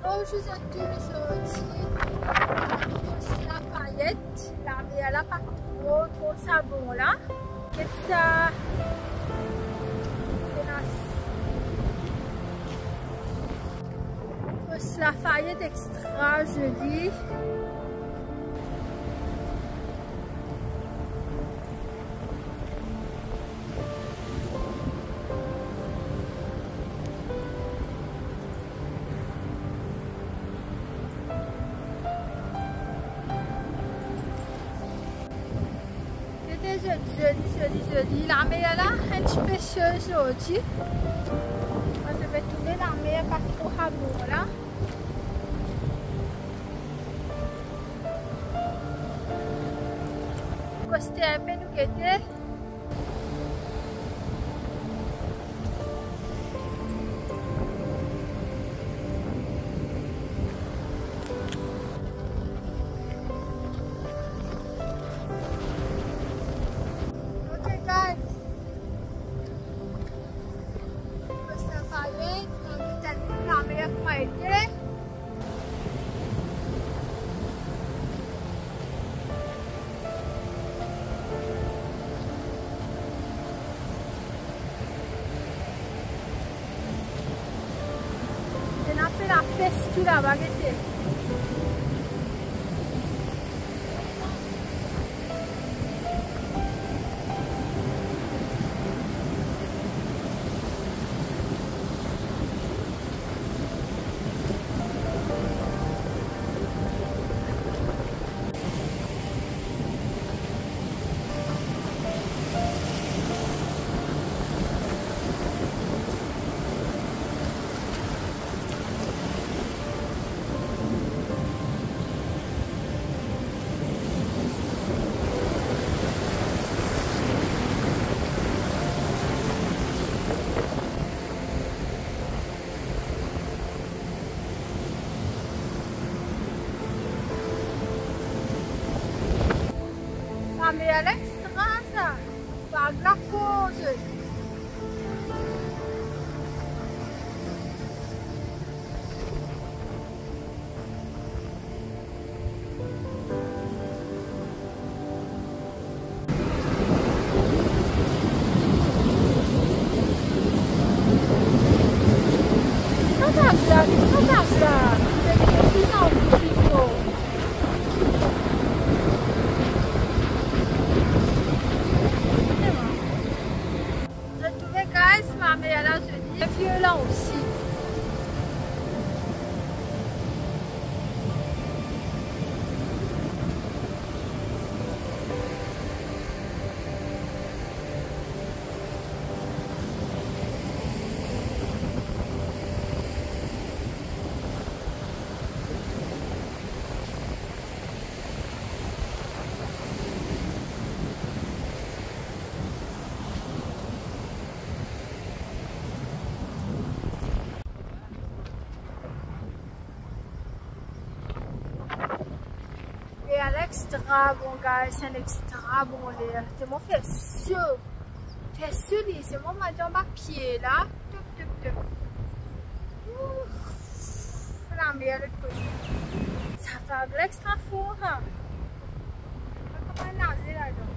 Aujourd'hui, c'est la paillette. La elle n'a pas trop savon là. Qu'est-ce que ça? La paillette extra jolie. Jolie. L'armée est là, un spécial aujourd'hui. Je vais tourner l'armée pas trop à bout là. Costé un peu nous guetter. La peste tout la baguette. Mais à l'extra, ça, par la pause. Violent aussi. Extra bon guys, c'est un extra bon l'air. C'est mon fessieux. Fessieux, c'est mon madame à pied là. La mer, ça fait de l'extra fort. Comment nager là-dedans?